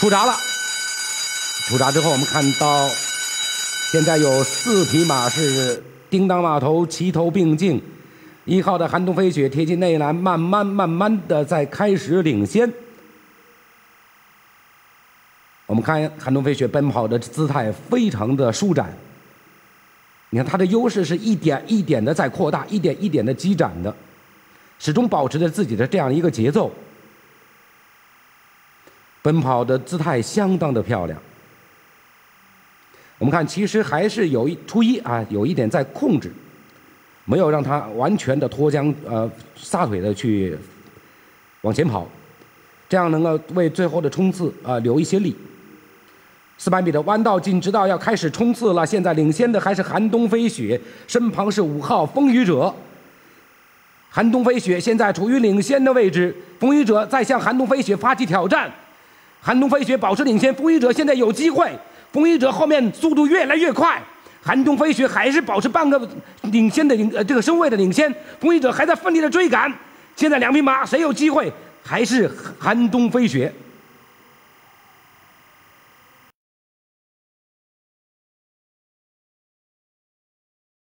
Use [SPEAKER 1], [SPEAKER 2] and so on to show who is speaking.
[SPEAKER 1] 出闸了。出闸之后，我们看到现在有4匹马是叮当马头齐头并进，1号的寒冬飞雪贴近内栏，慢慢的在开始领先。我们看寒冬飞雪奔跑的姿态非常的舒展，你看它的优势是一点一点的在扩大，一点一点的积攒的，始终保持着自己的这样一个节奏，奔跑的姿态相当的漂亮。我们看，其实还是有初一啊，有一点在控制，没有让他完全的脱缰撒腿的去往前跑，这样能够为最后的冲刺留一些力。400米的弯道进直道要开始冲刺了，现在领先的还是寒冬飞雪，身旁是5号风雨者。寒冬飞雪现在处于领先的位置，风雨者在向寒冬飞雪发起挑战。寒冬飞雪保持领先，风雨者现在有机会。风雨者后面速度越来越快，寒冬飞雪还是保持半个领先的这个身位的领先，风雨者还在奋力的追赶。现在2匹马谁有机会？还是寒冬飞雪。